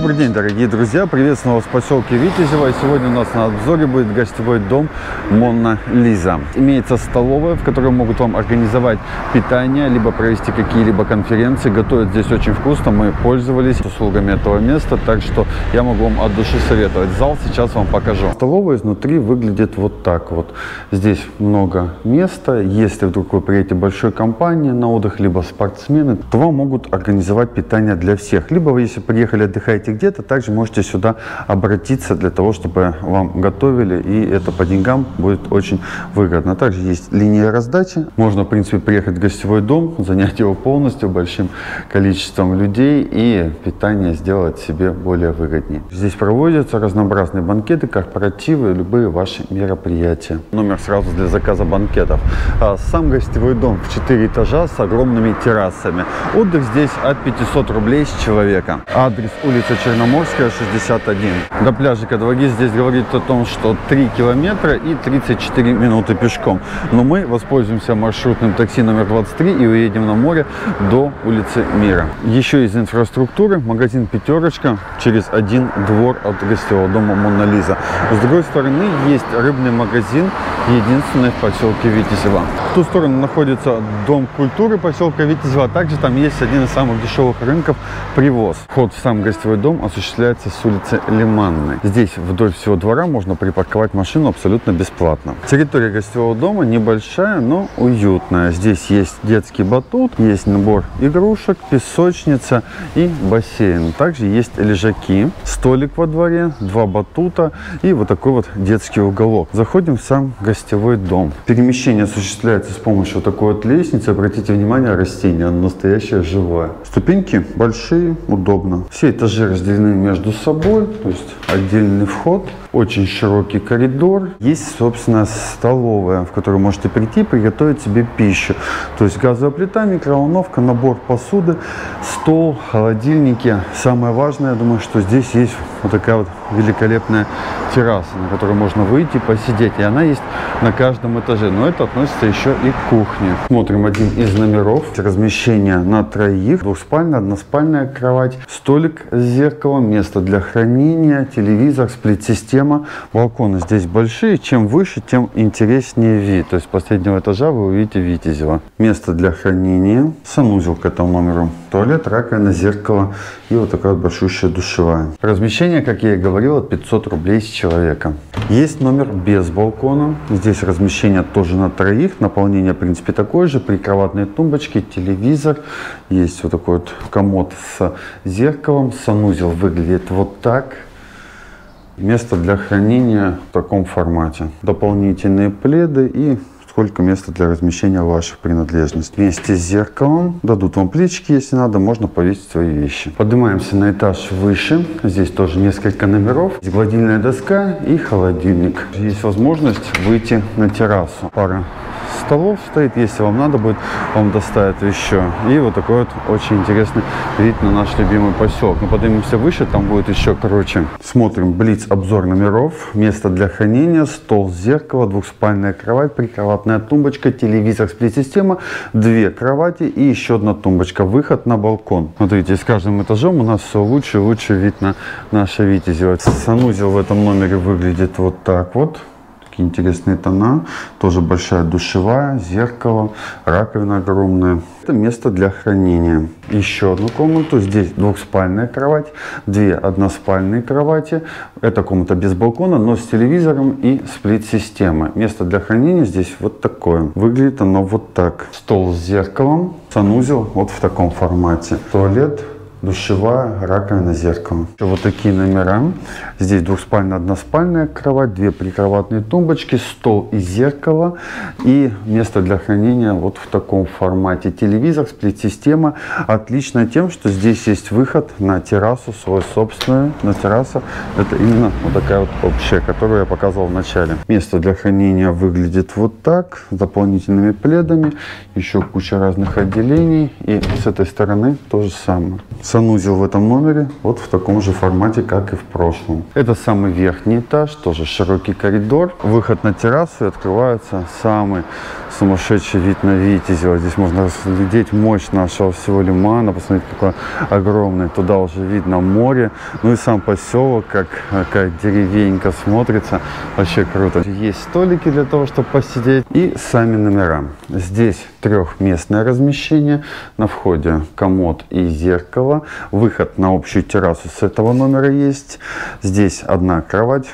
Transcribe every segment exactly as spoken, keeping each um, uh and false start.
Добрый день, дорогие друзья! Приветствую вас в поселке Витязево. И сегодня у нас на обзоре будет гостевой дом Мона Лиза. Имеется столовая, в которой могут вам организовать питание, либо провести какие-либо конференции. Готовят здесь очень вкусно. Мы пользовались услугами этого места, так что я могу вам от души советовать. Зал сейчас вам покажу. Столовая изнутри выглядит вот так вот. Здесь много места. Если вдруг вы приедете большой компанией на отдых, либо спортсмены, то вам могут организовать питание для всех. Либо вы, если приехали отдыхаете где-то, также можете сюда обратиться для того, чтобы вам готовили, и это по деньгам будет очень выгодно. Также есть линия раздачи. Можно, в принципе, приехать в гостевой дом, занять его полностью большим количеством людей и питание сделать себе более выгоднее. Здесь проводятся разнообразные банкеты, корпоративы, любые ваши мероприятия. Номер сразу для заказа банкетов. Сам гостевой дом в четыре этажа с огромными террасами. Отдых здесь от пятисот рублей с человека. Адрес: улица Черноморская, шестьдесят один. До пляжа Кадваги здесь говорит о том, что три километра и тридцать четыре минуты пешком. Но мы воспользуемся маршрутным такси номер двадцать три и уедем на море до улицы Мира. Еще из инфраструктуры магазин «Пятерочка» через один двор от гостевого дома Мона Лиза. С другой стороны есть рыбный магазин, единственный в поселке Витязево. В ту сторону находится Дом культуры поселка Витязево, а также там есть один из самых дешевых рынков — Привоз. Вход в сам гостевой дом осуществляется с улицы Лиманной. Здесь вдоль всего двора можно припарковать машину абсолютно бесплатно. Территория гостевого дома небольшая, но уютная. Здесь есть детский батут, есть набор игрушек, песочница и бассейн. Также есть лежаки, столик во дворе, два батута и вот такой вот детский уголок. Заходим в сам гостевой дом. Перемещение осуществляется с помощью вот такой вот лестницы. Обратите внимание, растение, оно настоящее, живое. Ступеньки большие, удобно. Все этажи разделены между собой, то есть отдельный вход, очень широкий коридор. Есть, собственно, столовая, в которую можете прийти и приготовить себе пищу. То есть газовая плита, микроволновка, набор посуды, стол, холодильники. Самое важное, я думаю, что здесь есть вот такая вот великолепная терраса, на которой можно выйти, посидеть. И она есть на каждом этаже. Но это относится еще и к кухне. Смотрим один из номеров. Размещение на троих. Двухспальная, односпальная кровать, столик с зеркалом, место для хранения, телевизор, сплит-система. Балконы здесь большие. Чем выше, тем интереснее вид. То есть с последнего этажа вы увидите Витязево. Место для хранения. Санузел к этому номеру. Туалет, раковина, зеркало и вот такая вот большущая душевая. Размещение, как я и говорил, от пятисот рублей с человека. Есть номер без балкона. Здесь размещение тоже на троих. Наполнение, в принципе, такое же. Прикроватные тумбочки, телевизор. Есть вот такой вот комод с зеркалом. Санузел выглядит вот так. Место для хранения в таком формате. Дополнительные пледы и сколько места для размещения ваших принадлежностей. Вместе с зеркалом дадут вам плечики, если надо, можно повесить свои вещи. Поднимаемся на этаж выше. Здесь тоже несколько номеров. Здесь гладильная доска и холодильник. Есть возможность выйти на террасу. Пара столов стоит, если вам надо будет, вам доставят еще. И вот такой вот очень интересный вид на наш любимый поселок. Мы поднимемся выше, там будет еще короче. Смотрим блиц обзор номеров. Место для хранения, стол, зеркало, двухспальная кровать, прикроватная тумбочка, телевизор, сплит-система, две кровати и еще одна тумбочка. Выход на балкон. Смотрите, с каждым этажом у нас все лучше и лучше вид на наше Витязево. Санузел в этом номере выглядит вот так вот. Такие интересные тона. Тоже большая душевая, зеркало, раковина огромная. Это место для хранения. Еще одну комнату. Здесь двухспальная кровать, две односпальные кровати. Эта комната без балкона, но с телевизором и сплит-системой. Место для хранения здесь вот такое. Выглядит оно вот так. Стол с зеркалом, санузел вот в таком формате. Туалет, душевая, раковина, зеркало. Вот такие номера. Здесь двухспальная, односпальная кровать, две прикроватные тумбочки, стол и зеркало. И место для хранения вот в таком формате. Телевизор, сплит-система. Отлично тем, что здесь есть выход на террасу, свой собственный. На террасу это именно вот такая вот общая, которую я показывал в начале. Место для хранения выглядит вот так. С дополнительными пледами. Еще куча разных отделений. И с этой стороны то же самое. Санузел в этом номере вот в таком же формате, как и в прошлом. Это самый верхний этаж, тоже широкий коридор. Выход на террасу, и открывается самый сумасшедший вид на Витязево. Здесь можно разглядеть мощь нашего всего лимана. Посмотрите, какой огромный. Туда уже видно море. Ну и сам поселок, как, как деревенька смотрится. Вообще круто. Есть столики для того, чтобы посидеть. И сами номера. Здесь трехместное размещение. На входе комод и зеркало. Выход на общую террасу с этого номера есть. Здесь одна кровать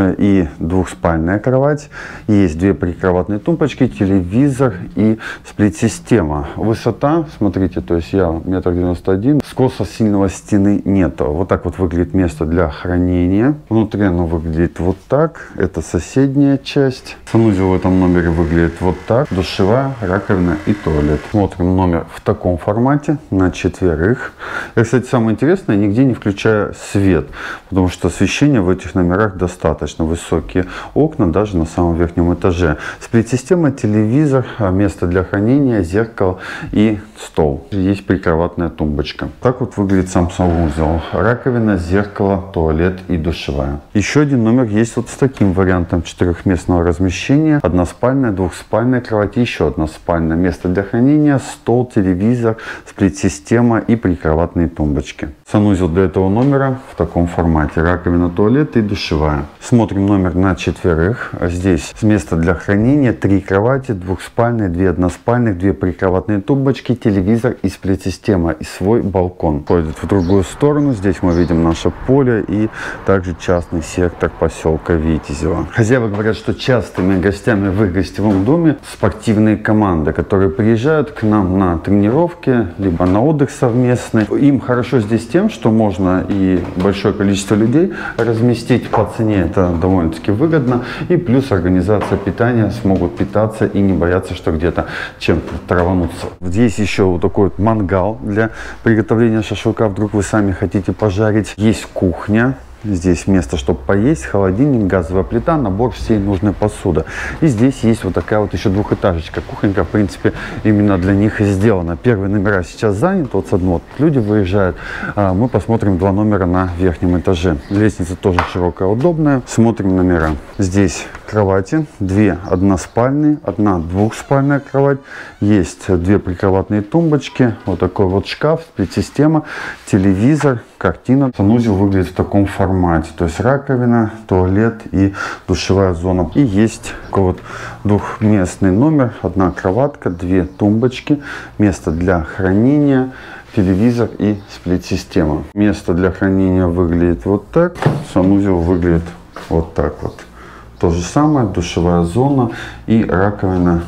и двухспальная кровать. Есть две прикроватные тумбочки, телевизор и сплит-система. Высота, смотрите, то есть я метр девяносто один. Скоса сильного стены нету. Вот так вот выглядит место для хранения. Внутри оно выглядит вот так. Это соседняя часть. Санузел в этом номере выглядит вот так. Душевая, раковина и туалет. Смотрим номер в таком формате на четверых. И, кстати, самое интересное, нигде не включая свет, потому что освещения в этих номерах достаточно. Высокие окна даже на самом верхнем этаже. Сплит-система, телевизор, место для хранения, зеркало и стол. Есть прикроватная тумбочка. Так вот выглядит сам санузел. Раковина, зеркало, туалет и душевая. Еще один номер есть вот с таким вариантом четырехместного размещения. Односпальная, двухспальная кровать, еще одна спальня. Место для хранения, стол, телевизор, сплит-система и прикроватные тумбочки. Санузел для этого номера в таком формате. Раковина, туалет и душевая. Смотрим номер на четверых. Здесь место для хранения, три кровати, двухспальные, две односпальных, две прикроватные тумбочки, телевизор и сплит-система и свой балкон. Ходит в другую сторону. Здесь мы видим наше поле и также частный сектор поселка Витязево. Хозяева говорят, что частыми гостями в их гостевом доме спортивные команды, которые приезжают к нам на тренировки, либо на отдых совместный. Им хорошо здесь тем, что можно и большое количество людей разместить по цене. Это довольно-таки выгодно. И плюс организация питания, смогут питаться и не бояться, что где-то чем-то травануться. Здесь еще вот такой вот мангал для приготовления шашлыка. Вдруг вы сами хотите пожарить. Есть кухня. Здесь место, чтобы поесть, холодильник, газовая плита, набор всей нужной посуды. И здесь есть вот такая вот еще двухэтажечка. Кухонька, в принципе, именно для них и сделана. Первые номера сейчас заняты, вот с одного люди выезжают. Мы посмотрим два номера на верхнем этаже. Лестница тоже широкая, удобная. Смотрим номера. Здесь кровати, две односпальные, одна двухспальная кровать. Есть две прикроватные тумбочки, вот такой вот шкаф, сплит-система, телевизор, картина. Санузел выглядит в таком формате, то есть раковина, туалет и душевая зона. И есть такой вот двухместный номер, одна кроватка, две тумбочки, место для хранения, телевизор и сплит-система. Место для хранения выглядит вот так, санузел выглядит вот так вот. То же самое, душевая зона и раковина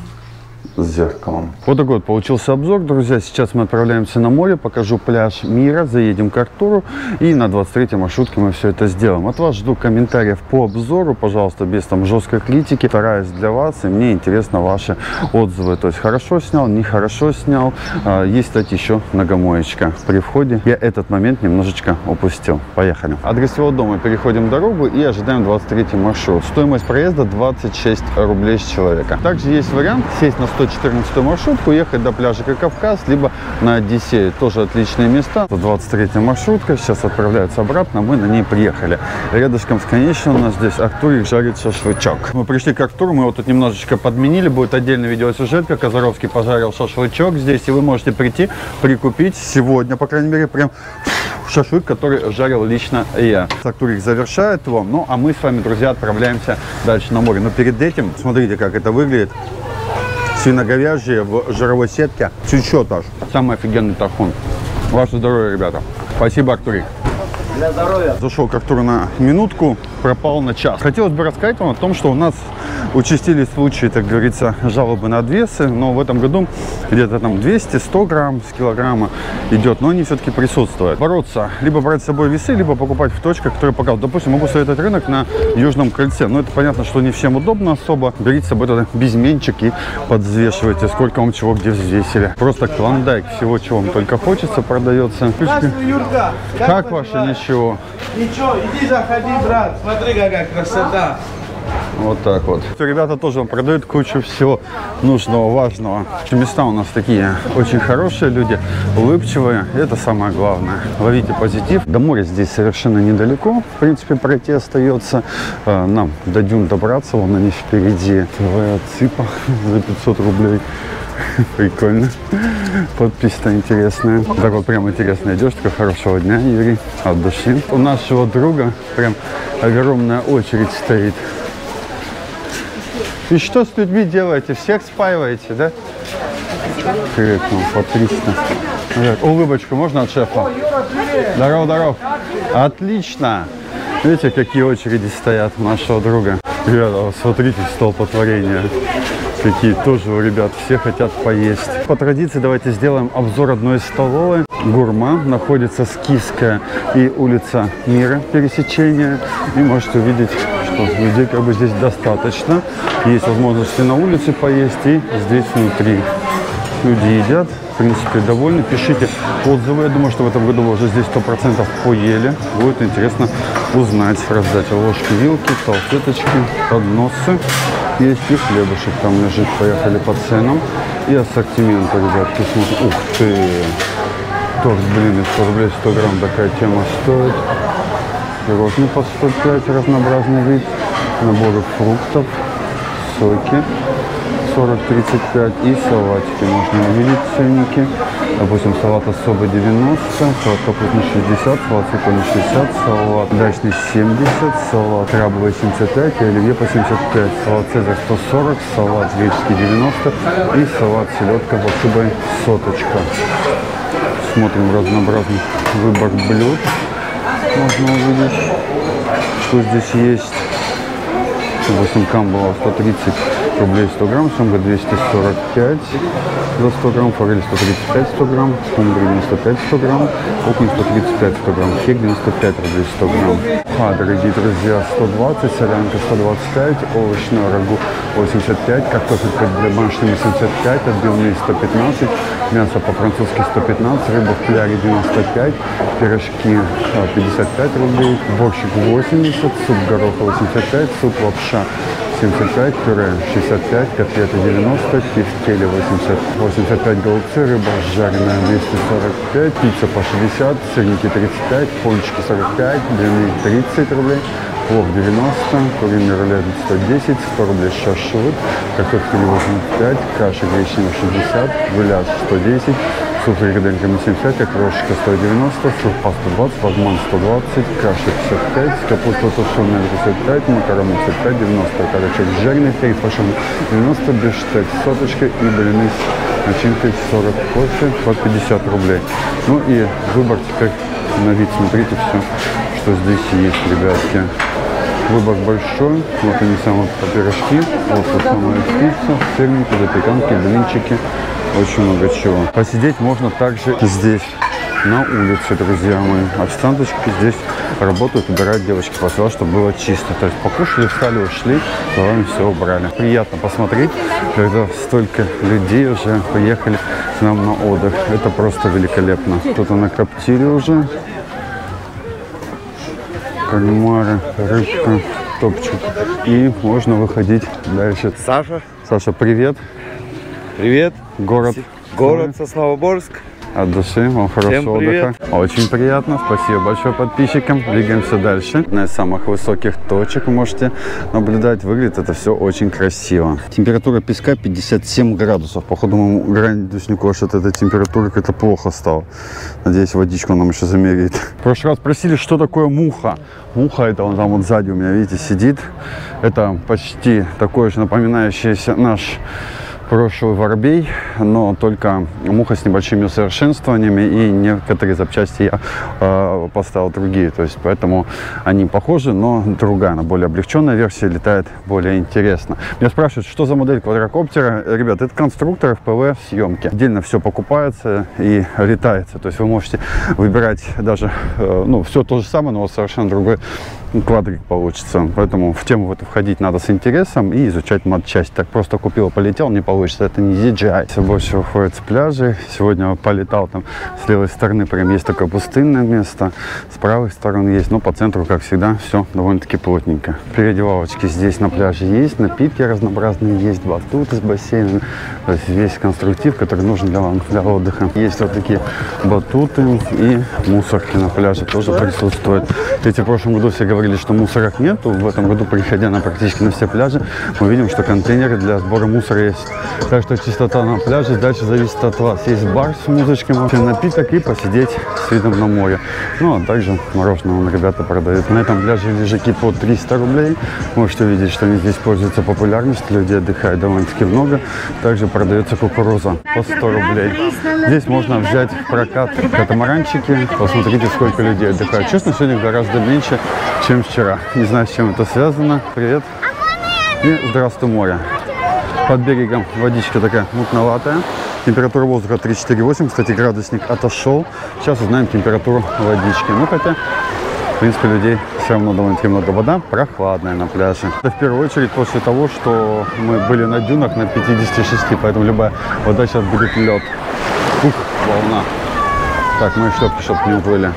с зеркалом. Вот такой вот получился обзор, друзья. Сейчас мы отправляемся на море, покажу пляж Мира, заедем к Артуру и на двадцать третьей маршрутке мы все это сделаем. От вас жду комментариев по обзору, пожалуйста, без там жесткой критики. Стараюсь для вас, и мне интересно ваши отзывы. То есть хорошо снял, нехорошо снял. Есть, кстати, еще многомоечка при входе. Я этот момент немножечко упустил. Поехали. От гостевого дома переходим дорогу и ожидаем двадцать третий маршрут. Стоимость проезда двадцать шесть рублей с человека. Также есть вариант сесть на сто четырнадцатую маршрутку, ехать до пляжа Кавказ, либо на Одиссею. Тоже отличные места. двадцать третья маршрутка сейчас отправляется обратно, мы на ней приехали. Рядышком с конечным у нас здесь Артурик жарит шашлычок. Мы пришли к Артуру, мы его тут немножечко подменили, будет отдельный видеосюжет, как Азаровский пожарил шашлычок здесь, и вы можете прийти, прикупить сегодня, по крайней мере, прям шашлык, который жарил лично я. Артурик завершает его, ну а мы с вами, друзья, отправляемся дальше на море. Но перед этим, смотрите, как это выглядит. Свино-говяжье в жировой сетке. Чуть-чуть аж. Самый офигенный тархун. Ваше здоровье, ребята. Спасибо, Артурик. Для здоровья. Зашел к Артуру на минутку, пропал на час. Хотелось бы рассказать вам о том, что у нас участились случаи, так говорится, жалобы на обвесы, но в этом году где-то там двести-сто грамм с килограмма идет, но они все-таки присутствуют. Бороться, либо брать с собой весы, либо покупать в точках, которые показывают. Допустим, могу советовать рынок на Южном кольце, но это понятно, что не всем удобно особо. Берите с собой тогда безменчик и подвзвешивайте, сколько вам чего где взвесили. Просто клондайк всего, чего вам только хочется, продается. Здравствуй, Юрка. Как, как ваше ничего? Ничего, иди заходи, брат. Смотри, какая красота. Вот так вот. Ребята тоже продают кучу всего нужного, важного. Места у нас такие очень хорошие, люди улыбчивые. Это самое главное. Ловите позитив. До моря здесь совершенно недалеко. В принципе, пройти остается. Нам до дюн добраться. Вон они впереди. Твоя цыпа за пятьсот рублей. Прикольно. Подпись-то интересная. Так вот прям интересно идешь. Такой хорошего дня, Юрий. От души. У нашего друга прям огромная очередь стоит. И что с людьми делаете? Всех спаиваете, да? Крикнул по триста. Улыбочку можно от шефа? Здорово, здорово. Отлично. Видите, какие очереди стоят у нашего друга? Ребята, смотрите, столпотворение. Какие тоже у ребят, все хотят поесть. По традиции давайте сделаем обзор одной столовой. Гурма. Находится Скифская и улица Мира, пересечения. И можете увидеть, что людей как бы здесь достаточно. Есть возможности на улице поесть и здесь внутри. Люди едят, в принципе, довольны. Пишите отзывы. Я думаю, что в этом году вы уже здесь сто процентов поели. Будет интересно узнать. Раздать ложки, вилки, салфеточки, подносы. Есть и хлебушек там лежит. Поехали по ценам. И ассортимент, ребятки. Ух ты! Торт, блин, сто рублей сто грамм. Такая тема стоит. Пирожные по сто пять, разнообразный вид. Наборы фруктов, соки сорок тридцать пять и салатики. Можно увидеть ценники. Допустим, салат особый девяносто, салат капустный шестьдесят, салат цветочный шестьдесят, салат дачный семьдесят, салат крабовый семьдесят пять и оливье по семьдесят пять, салат цезарь сто сорок, салат греческий девяносто и салат селедка башибой соточка. Смотрим разнообразный выбор блюд. Можно увидеть, что здесь есть. Допустим, камбала сто тридцать рублей сто грамм, семга двести сорок пять за сто грамм, форель сто тридцать пять сто грамм, скумбрия девяносто пять сто грамм, окунь сто тридцать пять сто грамм, хек девяносто пять рублей сто грамм. А, дорогие друзья, сто двадцать, солянка сто двадцать пять, овощное рагу восемьдесят пять, картофель домашний семьдесят пять, отбивные сто пятнадцать, мясо по-французски сто пятнадцать, рыба в кляре девяносто пять, пирожки пятьдесят пять рублей, борщик восемьдесят, суп гороховый восемьдесят пять, суп лапша семьдесят пять, пюре шестьдесят пять, котлеты девяносто, тефтели восемьдесят, восемьдесят пять голубцы, рыба жареная двести сорок пять, пицца по шестьдесят, сырники тридцать пять, пончики сорок пять, блины тридцать рублей, плов девяносто, куриный рулет сто десять, сто рублей шашлык, картофель восемьдесят пять, каша гречневая шестьдесят, гуляш сто десять, суп с фрикадельками семьдесят пять, окрошка сто девяносто, суп по сто двадцать, лагман сто двадцать, каша пятьдесят пять, капуста тушеная пятьдесят пять, макароны пятьдесят пять, девяносто, корочек жареный, перец пошел девяносто, бифштек соточка и блины с начинкой сорок, кофе по пятьдесят рублей. Ну и выбор теперь на вид, смотрите все, что здесь есть, ребятки. Выбор большой, вот они самые пирожки, вот та самая пицца, сырники, запеканки, блинчики. Очень много чего. Посидеть можно также здесь, на улице, друзья мои. Официанточки здесь работают, убирают девочки после того, чтобы было чисто. То есть покушали, встали, ушли, за вами все убрали. Приятно посмотреть, когда столько людей уже приехали к нам на отдых. Это просто великолепно. Тут накоптили уже. Кальмары, рыбка, топчик. И можно выходить дальше. Саша. Саша, привет. Привет. Город. Город Сосновоборск. От души, вам хорошего отдыха. Очень приятно, спасибо большое подписчикам. Двигаемся дальше. Одна из самых высоких точек вы можете наблюдать. Выглядит это все очень красиво. Температура песка пятьдесят семь градусов. Походу, моему градуснику аж от этой температуры как-то плохо стало. Надеюсь, водичку нам еще замеряет. В прошлый раз спросили, что такое муха. Муха, это он там вот сзади у меня, видите, сидит. Это почти такой же напоминающийся наш прошлый воробей, но только муха с небольшими усовершенствованиями, и некоторые запчасти я э, поставил другие, то есть поэтому они похожи, но другая, она более облегченная версия, летает более интересно. Меня спрашивают, что за модель квадрокоптера. Ребят, это конструктор эф пэ вэ съемки. Отдельно все покупается и летается, то есть вы можете выбирать даже, э, ну, все то же самое, но совершенно другой квадрик получится. Поэтому в тему в это входить надо с интересом и изучать матчасть. Так просто купил, полетел, не получится. Это не ди джей ай. Все больше уходит с пляжей. Сегодня полетал там с левой стороны, прям есть такое пустынное место. С правой стороны есть, но по центру, как всегда, все довольно-таки плотненько. Переодевалочки здесь на пляже есть, напитки разнообразные есть, батуты с бассейном. То есть весь конструктив, который нужен для, для отдыха. Есть вот такие батуты и мусорки на пляже тоже присутствуют. Эти в прошлом году все говорили, что мусорок нету. В этом году, приходя на практически на все пляжи, мы видим, что контейнеры для сбора мусора есть. Так что чистота на пляже дальше зависит от вас. Есть бар с музычкой, можно напиток и посидеть с видом на море. Ну, а также мороженое ребята продают. На этом пляже лежаки по триста рублей. Можете увидеть, что они здесь пользуются популярностью. Люди отдыхают довольно-таки много. Также продается кукуруза по сто рублей. Здесь можно взять в прокат катамаранчики. Посмотрите, сколько людей отдыхают. Честно, сегодня гораздо меньше, чем вчера. Не знаю, с чем это связано. Привет. И здравствуй, море. Под берегом водичка такая мутноватая. Температура воздуха тридцать четыре и восемь. Кстати, градусник отошел. Сейчас узнаем температуру водички. Ну, хотя, в принципе, людей все равно довольно-таки много. Вода прохладная на пляже. Это в первую очередь после того, что мы были на дюнах на пятидесяти шести. Поэтому любая вода сейчас будет лед. Ух, волна. Так, мои шлепки, чтобы не уплыли.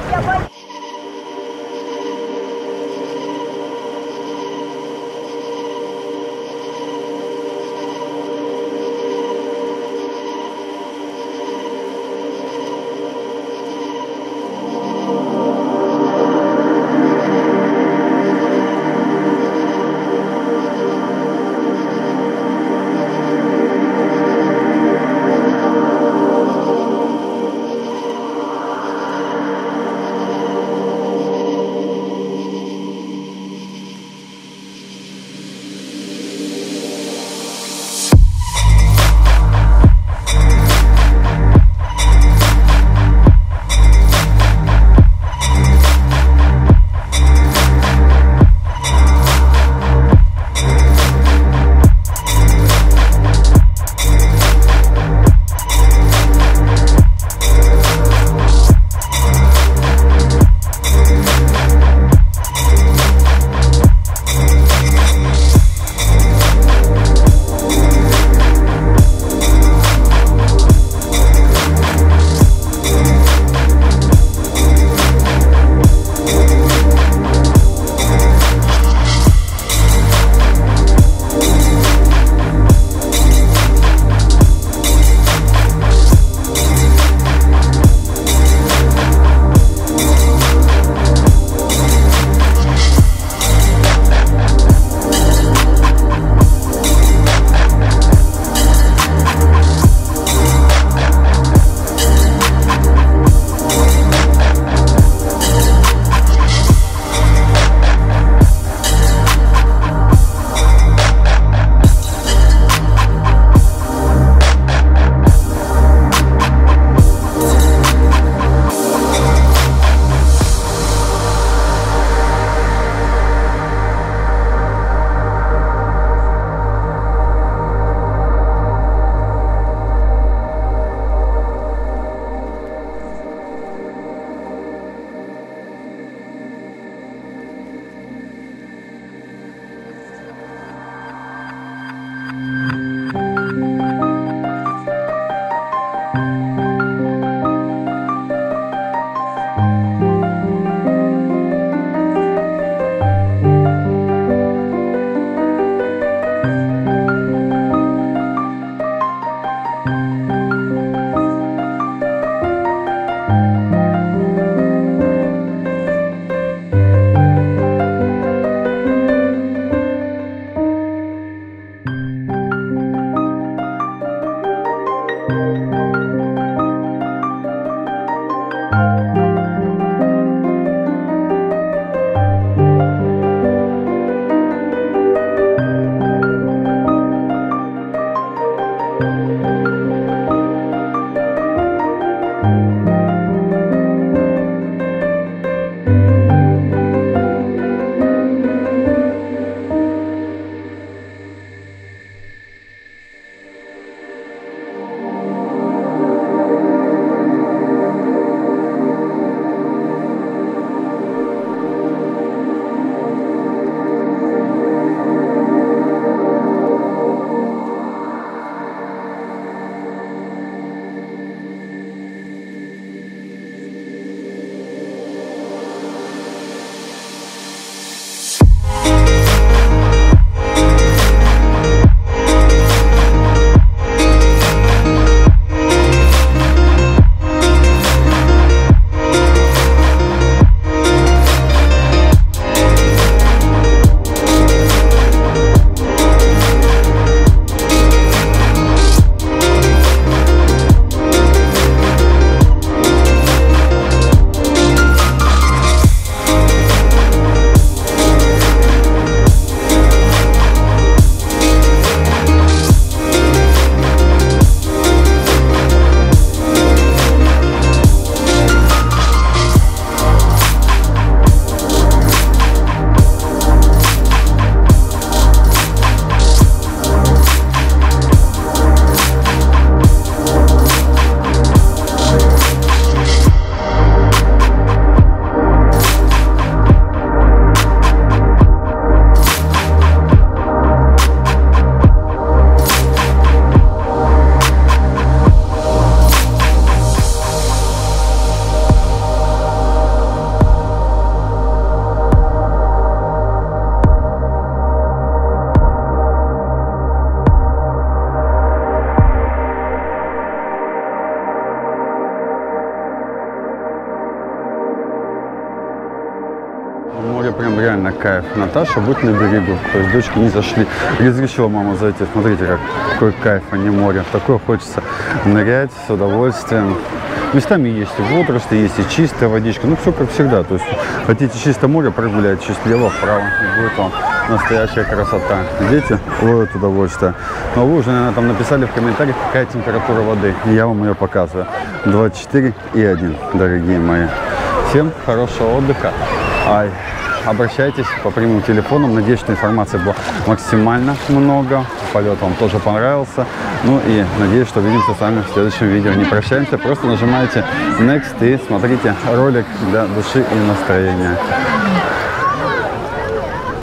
море прям реально кайф. Наташа, будь на берегу. То есть дочки не зашли. Разрешила мама зайти. Смотрите, как, какой кайф, а не море. В такое хочется нырять с удовольствием. Местами есть и водоросли, есть и чистая водичка. Ну, все как всегда. То есть хотите чистое море, прогуляйте чуть влево, вправо. И будет вам настоящая красота. Дети ловят удовольствие. Но вы уже, наверное, там написали в комментариях, какая температура воды. И я вам ее показываю. двадцать четыре и один, дорогие мои. Всем хорошего отдыха. Ай. Обращайтесь по прямым телефонам. Надеюсь, что информации было максимально много. Полет вам тоже понравился. Ну и надеюсь, что увидимся с вами в следующем видео. Не прощаемся, просто нажимайте Next и смотрите ролик для души и настроения.